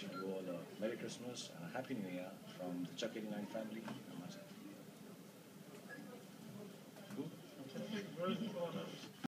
wishing you all a Merry Christmas and a Happy New Year from the Chuck 89 family and myself. Cool? Fantastic. Where's the